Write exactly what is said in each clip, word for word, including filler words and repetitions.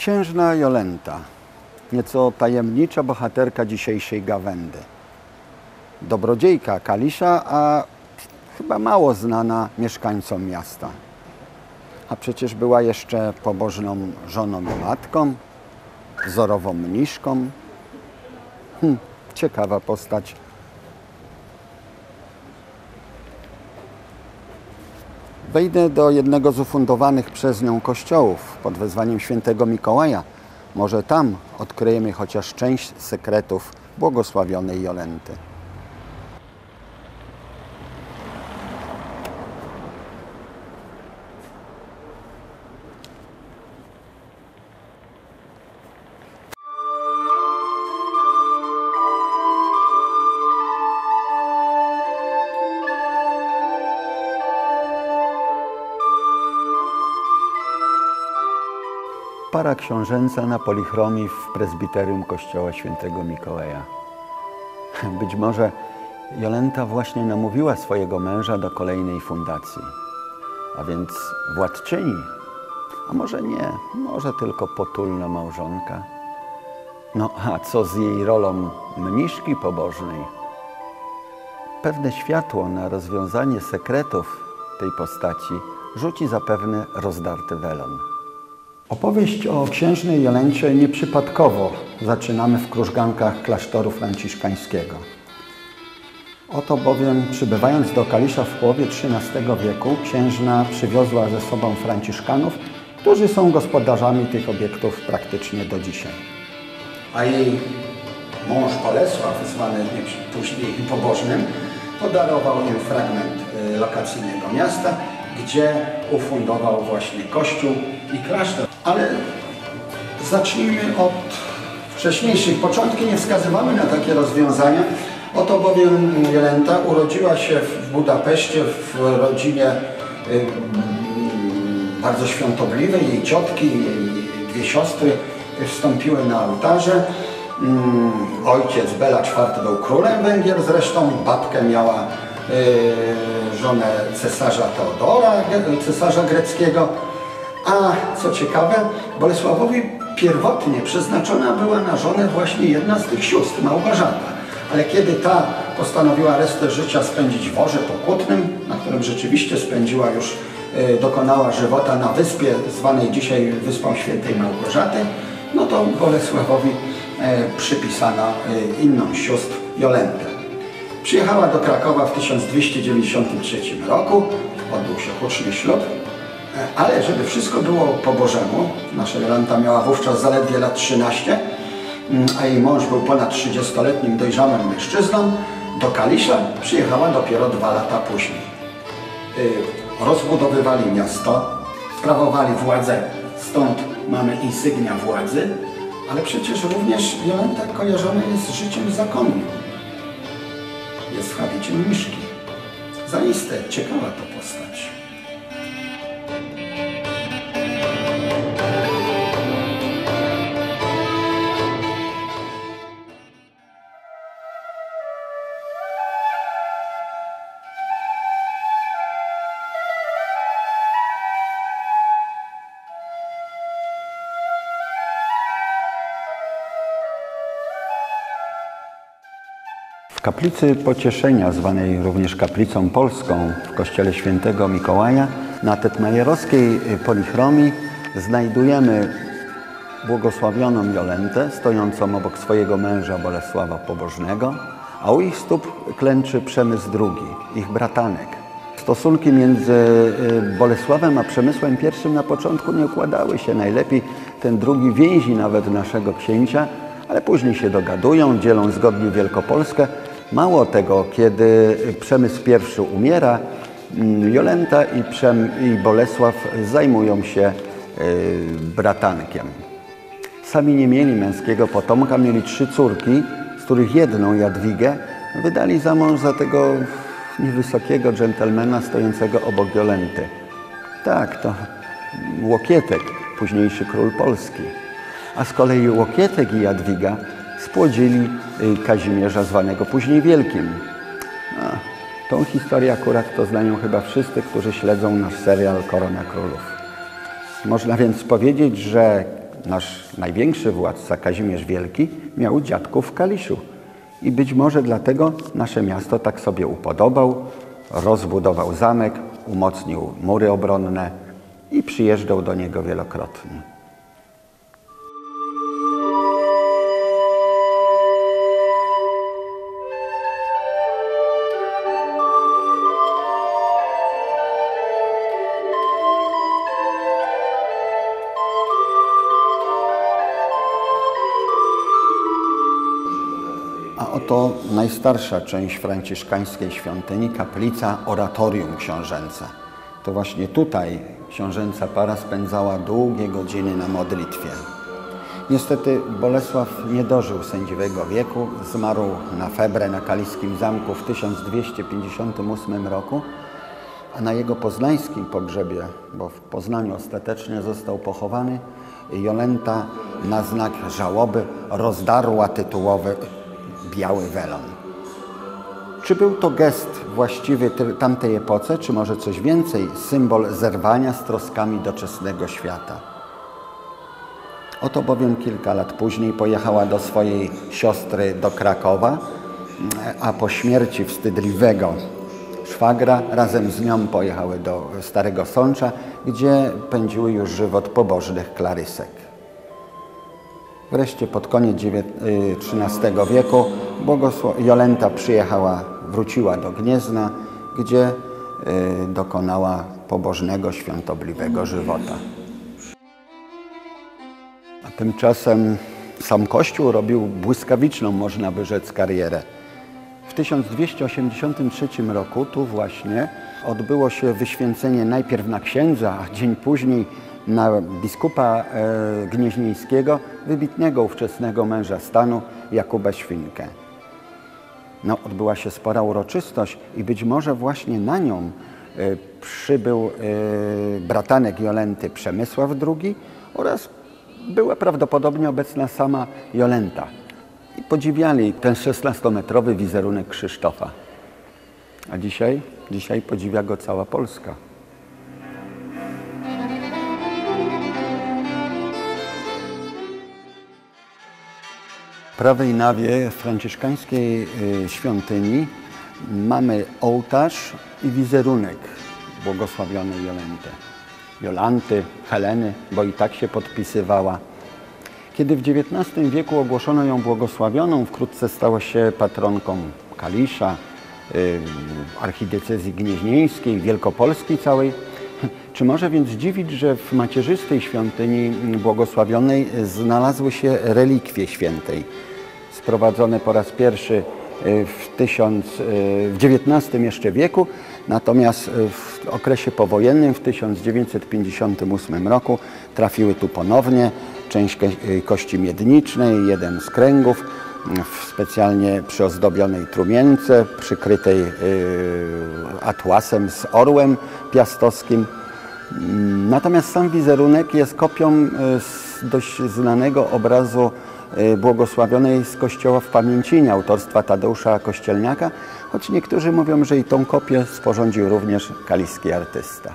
Księżna Jolenta, nieco tajemnicza bohaterka dzisiejszej gawędy. Dobrodziejka Kalisza, a chyba mało znana mieszkańcom miasta. A przecież była jeszcze pobożną żoną i matką, wzorową mniszką. Hm, ciekawa postać. Wejdę do jednego z ufundowanych przez nią kościołów pod wezwaniem świętego Mikołaja. Może tam odkryjemy chociaż część sekretów błogosławionej Jolenty. Para książęca na polichromii w prezbiterium kościoła świętego Mikołaja. Być może Jolenta właśnie namówiła swojego męża do kolejnej fundacji. A więc władczyni, a może nie, może tylko potulna małżonka. No a co z jej rolą mniszki pobożnej? Pewne światło na rozwiązanie sekretów tej postaci rzuci zapewne rozdarty welon. Opowieść o księżnej Jolencie nieprzypadkowo zaczynamy w krużgankach klasztoru franciszkańskiego. Oto bowiem, przybywając do Kalisza w połowie trzynastego wieku, księżna przywiozła ze sobą franciszkanów, którzy są gospodarzami tych obiektów praktycznie do dzisiaj. A jej mąż Bolesław, zwany później pobożnym, podarował im fragment lokacyjnego miasta, gdzie ufundował właśnie kościół i klasztor. Ale zacznijmy od wcześniejszych. Początki nie wskazywały na takie rozwiązania. Oto bowiem Jolenta urodziła się w Budapeszcie w rodzinie y, bardzo świątobliwej. Jej ciotki, jej dwie siostry wstąpiły na ołtarze. Y, ojciec Bela czwarty był królem Węgier zresztą. Babkę miała y, żonę cesarza Teodora, cesarza greckiego. A co ciekawe, Bolesławowi pierwotnie przeznaczona była na żonę właśnie jedna z tych sióstr, Małgorzata. Ale kiedy ta postanowiła resztę życia spędzić w Worze Pokutnym, na którym rzeczywiście spędziła już, y, dokonała żywota na wyspie zwanej dzisiaj Wyspą Świętej Małgorzaty, no to Bolesławowi y, przypisano y, inną sióstr, Jolentę. Przyjechała do Krakowa w tysiąc dwieście dziewięćdziesiątym trzecim roku, odbył się huczny ślub. Ale żeby wszystko było po Bożemu, nasza Jolenta miała wówczas zaledwie lat trzynaście, a jej mąż był ponad trzydziestoletnim dojrzałym mężczyzną, do Kalisza przyjechała dopiero dwa lata później. Rozbudowywali miasto, sprawowali władzę, stąd mamy insygnia władzy, ale przecież również Jolenta kojarzona jest z życiem zakonnym. Jest w habicie mniszki. Zaiste ciekawa to postać. W kaplicy Pocieszenia, zwanej również kaplicą polską w kościele świętego Mikołaja, na tetmajerowskiej polichromii znajdujemy błogosławioną Jolentę, stojącą obok swojego męża Bolesława Pobożnego, a u ich stóp klęczy Przemysł drugi, ich bratanek. Stosunki między Bolesławem a Przemysłem pierwszym na początku nie układały się najlepiej. Ten drugi więzi nawet naszego księcia, ale później się dogadują, dzielą zgodnie Wielkopolskę. Mało tego, kiedy Przemysł pierwszy umiera, Jolenta i, Przem, i Bolesław zajmują się y, bratankiem. Sami nie mieli męskiego potomka, mieli trzy córki, z których jedną, Jadwigę, wydali za mąż za tego niewysokiego dżentelmena stojącego obok Jolenty. Tak, to Łokietek, późniejszy król Polski. A z kolei Łokietek i Jadwiga spłodzili Kazimierza, zwanego później Wielkim. A, tą historię akurat to znają chyba wszyscy, którzy śledzą nasz serial Korona Królów. Można więc powiedzieć, że nasz największy władca Kazimierz Wielki miał dziadków w Kaliszu. I być może dlatego nasze miasto tak sobie upodobał, rozbudował zamek, umocnił mury obronne i przyjeżdżał do niego wielokrotnie. A oto najstarsza część franciszkańskiej świątyni, kaplica Oratorium Książęce. To właśnie tutaj książęca para spędzała długie godziny na modlitwie. Niestety Bolesław nie dożył sędziwego wieku, zmarł na febrę na Kaliskim Zamku w tysiąc dwieście pięćdziesiątym ósmym roku, a na jego poznańskim pogrzebie, bo w Poznaniu ostatecznie został pochowany, Jolenta na znak żałoby rozdarła tytułowy biały welon. Czy był to gest właściwy tamtej epoce, czy może coś więcej, symbol zerwania z troskami doczesnego świata? Oto bowiem kilka lat później pojechała do swojej siostry do Krakowa, a po śmierci wstydliwego szwagra razem z nią pojechały do Starego Sącza, gdzie pędziły już żywot pobożnych klarysek. Wreszcie pod koniec trzynastego wieku Jolenta przyjechała, wróciła do Gniezna, gdzie dokonała pobożnego, świątobliwego żywota. A tymczasem sam Kościół robił błyskawiczną, można by rzec, karierę. W tysiąc dwieście osiemdziesiątym trzecim roku tu właśnie odbyło się wyświęcenie najpierw na księdza, a dzień później na biskupa e, gnieźnieńskiego, wybitnego ówczesnego męża stanu Jakuba Świnkę. No, odbyła się spora uroczystość i być może właśnie na nią e, przybył e, bratanek Jolenty Przemysław drugi oraz była prawdopodobnie obecna sama Jolenta. I podziwiali ten szesnastometrowy wizerunek Krzysztofa. A dzisiaj, dzisiaj podziwia go cała Polska. W prawej nawie franciszkańskiej świątyni mamy ołtarz i wizerunek błogosławionej Jolenty. Jolanty, Heleny, bo i tak się podpisywała. Kiedy w dziewiętnastym wieku ogłoszono ją błogosławioną, wkrótce stała się patronką Kalisza, archidiecezji gnieźnieńskiej, Wielkopolski całej. Czy może więc dziwić, że w macierzystej świątyni błogosławionej znalazły się relikwie świętej, sprowadzone po raz pierwszy w, tysiąc, w dziewiętnastym jeszcze wieku, natomiast w okresie powojennym w tysiąc dziewięćset pięćdziesiątym ósmym roku trafiły tu ponownie część kości miednicznej, jeden z kręgów w specjalnie przyozdobionej trumience, przykrytej atłasem z orłem piastowskim. Natomiast sam wizerunek jest kopią z dość znanego obrazu błogosławionej z kościoła w Pamięcinie autorstwa Tadeusza Kościelniaka, choć niektórzy mówią, że i tą kopię sporządził również kaliski artysta.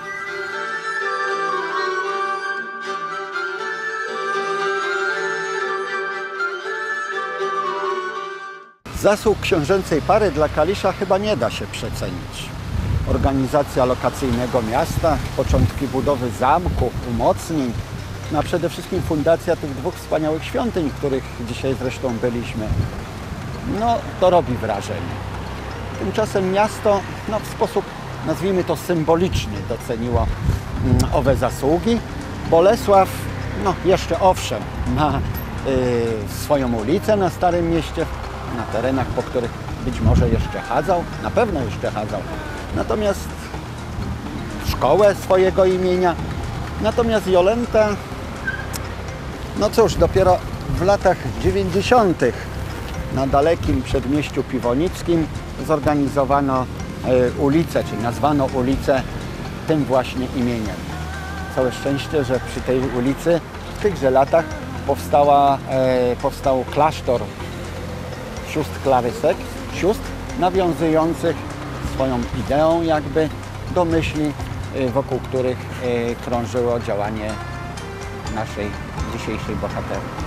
Zasług książęcej pary dla Kalisza chyba nie da się przecenić. Organizacja lokacyjnego miasta, początki budowy zamku, umocnień, no a przede wszystkim fundacja tych dwóch wspaniałych świątyń, których dzisiaj zresztą byliśmy. No, to robi wrażenie. Tymczasem miasto no, w sposób, nazwijmy to, symboliczny doceniło mm, owe zasługi. Bolesław, no jeszcze owszem, ma y, swoją ulicę na Starym Mieście, na terenach, po których być może jeszcze chadzał, na pewno jeszcze chadzał. Natomiast szkołę swojego imienia. Natomiast Jolenta, no cóż, dopiero w latach dziewięćdziesiątych na dalekim przedmieściu Piwonickim zorganizowano ulicę, czy nazwano ulicę tym właśnie imieniem. Całe szczęście, że przy tej ulicy w tychże latach powstała, powstał klasztor sióstr klarysek, sióstr nawiązujących swoją ideą jakby do myśli, wokół których krążyło działanie naszej dzisiejszej bohaterki.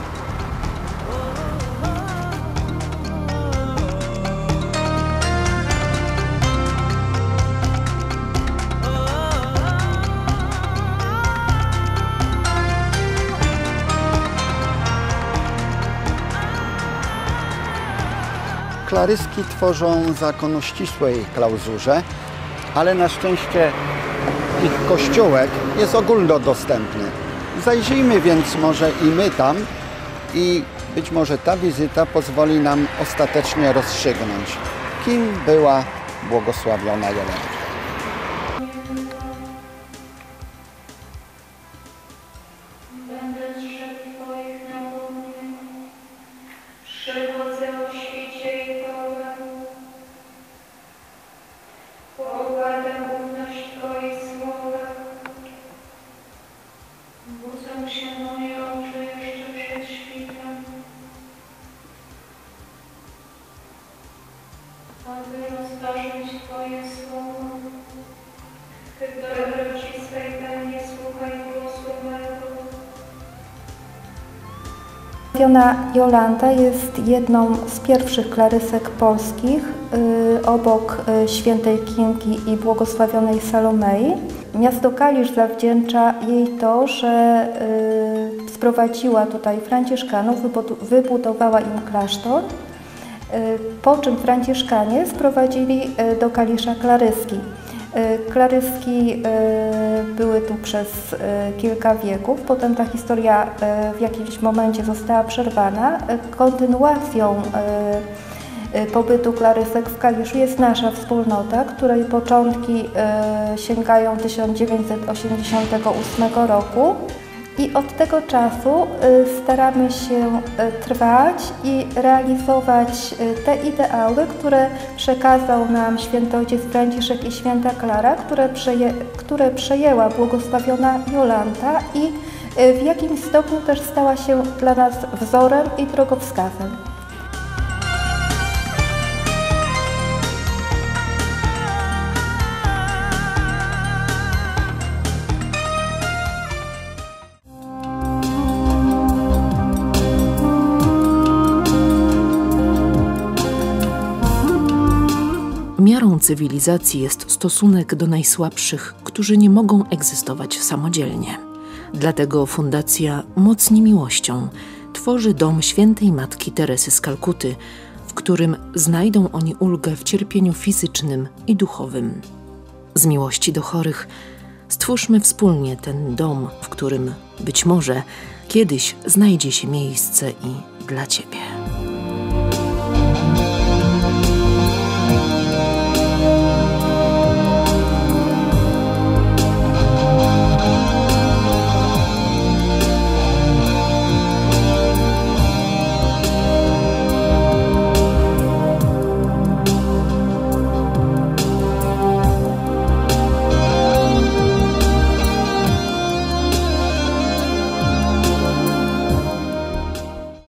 Klaryski tworzą zakon o ścisłej klauzurze, ale na szczęście ich kościółek jest ogólnodostępny. Zajrzyjmy więc może i my tam i być może ta wizyta pozwoli nam ostatecznie rozstrzygnąć, kim była błogosławiona Jolanta. Przychodzę o świcie i chwałę, pokładam ufność Twojej słowa. Budzą się moje oczy jeszcze przed świtem, aby rozważyć Twoje słowo. Ty w dobroci swej pełni słuchaj głosu mego. Jolanta jest jedną z pierwszych klarysek polskich yy, obok yy, świętej Kingi i błogosławionej Salomei. Miasto Kalisz zawdzięcza jej to, że yy, sprowadziła tutaj franciszkanów, wybudowała im klasztor, yy, po czym franciszkanie sprowadzili yy, do Kalisza klaryski. Klaryski były tu przez kilka wieków, potem ta historia w jakimś momencie została przerwana. Kontynuacją pobytu klarysek w Kaliszu jest nasza wspólnota, której początki sięgają tysiąc dziewięćset osiemdziesiątego ósmego roku. I od tego czasu staramy się trwać i realizować te ideały, które przekazał nam święty ojciec Franciszek i święta Klara, które, przeje, które przejęła błogosławiona Jolanta i w jakimś stopniu też stała się dla nas wzorem i drogowskazem. Miarą cywilizacji jest stosunek do najsłabszych, którzy nie mogą egzystować samodzielnie. Dlatego Fundacja Mocni Miłością tworzy dom świętej Matki Teresy z Kalkuty, w którym znajdą oni ulgę w cierpieniu fizycznym i duchowym. Z miłości do chorych stwórzmy wspólnie ten dom, w którym być może kiedyś znajdzie się miejsce i dla Ciebie.